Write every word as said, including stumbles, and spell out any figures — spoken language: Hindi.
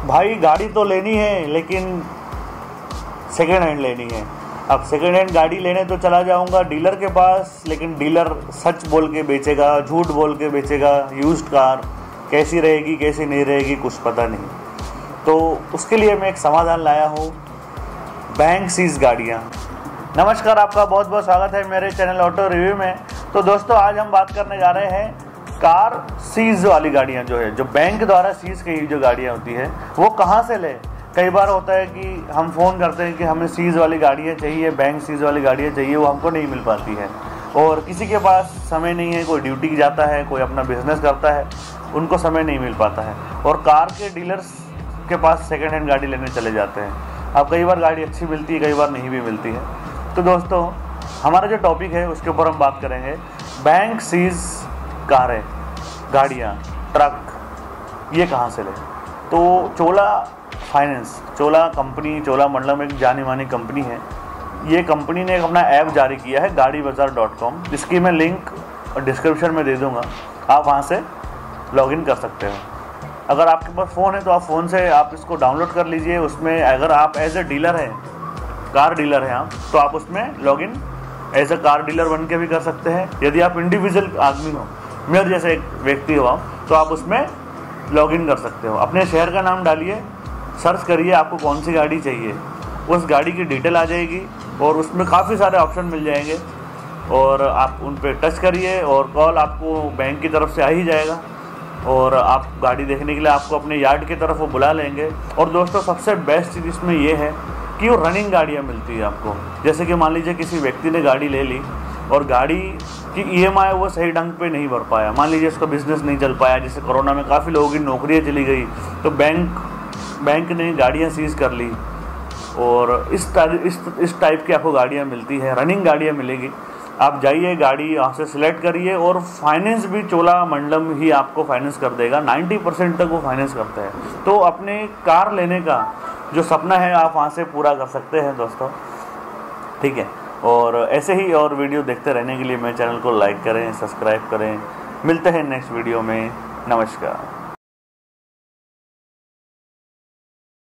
भाई गाड़ी तो लेनी है लेकिन सेकेंड हैंड लेनी है। अब सेकेंड हैंड गाड़ी लेने तो चला जाऊंगा डीलर के पास, लेकिन डीलर सच बोल के बेचेगा, झूठ बोल के बेचेगा। यूज्ड कार कैसी रहेगी कैसी नहीं रहेगी कुछ पता नहीं। तो उसके लिए मैं एक समाधान लाया हूँ, बैंक सीज गाड़ियाँ। नमस्कार, आपका बहुत बहुत स्वागत है मेरे चैनल ऑटो रिव्यू में। तो दोस्तों, आज हम बात करने जा रहे हैं कार सीज वाली गाड़ियाँ जो है, जो बैंक द्वारा सीज की जो गाड़ियाँ होती है वो कहाँ से ले। कई बार होता है कि हम फ़ोन करते हैं कि हमें सीज वाली गाड़ियाँ चाहिए, बैंक सीज वाली गाड़ियाँ चाहिए, वो हमको नहीं मिल पाती है। और किसी के पास समय नहीं है, कोई ड्यूटी जाता है, कोई अपना बिजनेस करता है, उनको समय नहीं मिल पाता है और कार के डीलर्स के पास सेकेंड हैंड गाड़ी लेने चले जाते हैं। अब कई बार गाड़ी अच्छी मिलती है, कई बार नहीं भी मिलती है। तो दोस्तों, हमारा जो टॉपिक है उसके ऊपर हम बात करेंगे बैंक सीज कारें, गाड़ियाँ, ट्रक, ये कहाँ से लें। तो चोला फाइनेंस, चोला कंपनी, चोला मंडलम एक जानी मानी कंपनी है। ये कंपनी ने एक अपना ऐप जारी किया है गाड़ी बाजार डॉट कॉम, जिसकी मैं लिंक डिस्क्रिप्शन में दे दूँगा। आप वहाँ से लॉगिन कर सकते हो। अगर आपके पास फ़ोन है तो आप फ़ोन से आप इसको डाउनलोड कर लीजिए। उसमें अगर आप एज ए डीलर हैं, कार डीलर हैं आप, तो आप उसमें login as a car dealer बन के भी कर सकते हैं। यदि आप इंडिविजुअल आदमी हो, मेरे जैसे एक व्यक्ति हो आप, तो आप उसमें लॉगिन कर सकते हो। अपने शहर का नाम डालिए, सर्च करिए आपको कौन सी गाड़ी चाहिए, उस गाड़ी की डिटेल आ जाएगी और उसमें काफ़ी सारे ऑप्शन मिल जाएंगे और आप उन पर टच करिए और कॉल आपको बैंक की तरफ से आ ही जाएगा और आप गाड़ी देखने के लिए आपको अपने यार्ड की तरफ वो बुला लेंगे। और दोस्तों, सबसे बेस्ट चीज़ इसमें ये है कि वो रनिंग गाड़ियाँ मिलती है आपको। जैसे कि मान लीजिए किसी व्यक्ति ने गाड़ी ले ली और गाड़ी की ईएमआई वो सही ढंग पे नहीं भर पाया, मान लीजिए उसका बिजनेस नहीं चल पाया, जैसे कोरोना में काफ़ी लोगों की नौकरियाँ चली गई, तो बैंक बैंक ने गाड़ियाँ सीज कर ली और इस इस इस टाइप की आपको गाड़ियाँ मिलती है, रनिंग गाड़ियाँ मिलेगी। आप जाइए, गाड़ी यहाँ से सिलेक्ट करिए और फाइनेंस भी चोला मंडलम ही आपको फाइनेंस कर देगा। नब्बे परसेंट तक वो फाइनेंस करते हैं। तो अपने कार लेने का जो सपना है आप वहाँ से पूरा कर सकते हैं दोस्तों, ठीक है। और ऐसे ही और वीडियो देखते रहने के लिए मेरे चैनल को लाइक करें, सब्सक्राइब करें। मिलते हैं नेक्स्ट वीडियो में। नमस्कार।